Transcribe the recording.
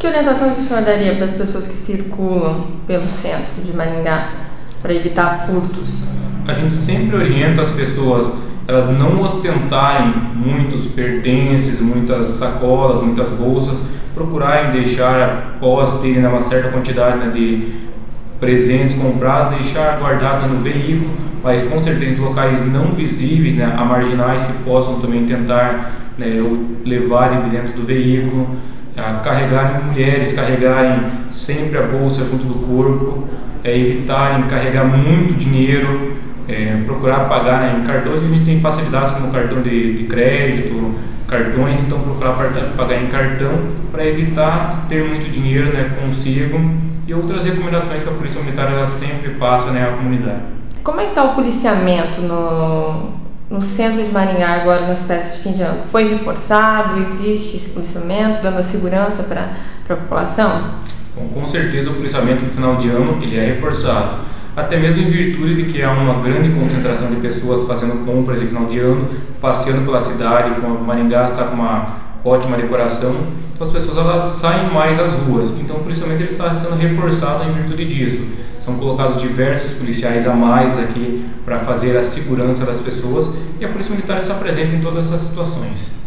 Que orientações o senhor daria para as pessoas que circulam pelo centro de Maringá para evitar furtos? A gente sempre orienta as pessoas, elas não ostentarem muitos pertences, muitas sacolas, muitas bolsas, procurarem deixar, após terem uma certa quantidade, né, de presentes comprados, deixar guardado no veículo, mas com certeza em locais não visíveis, né, a marginais, que possam também tentar, né, levar de dentro do veículo. Carregarem mulheres, carregarem sempre a bolsa junto do corpo, evitarem carregar muito dinheiro, procurar pagar, né, em cartões. A gente tem facilidades como cartão de crédito, cartões, então procurar pagar em cartão para evitar ter muito dinheiro, né, consigo, e outras recomendações que a Polícia Militar ela sempre passa, né, à comunidade. Como é que está o policiamento no centro de Maringá agora nas festas de fim de ano? Foi reforçado? Existe esse policiamento dando segurança para a população? Bom, com certeza o policiamento no final de ano ele é reforçado, até mesmo em virtude de que há uma grande concentração de pessoas fazendo compras de final de ano, passeando pela cidade. Como Maringá está com uma ótima decoração, então as pessoas elas saem mais às ruas, então o policiamento ele está sendo reforçado em virtude disso. São colocados diversos policiais a mais aqui para fazer a segurança das pessoas, e a Polícia Militar está presente em todas essas situações.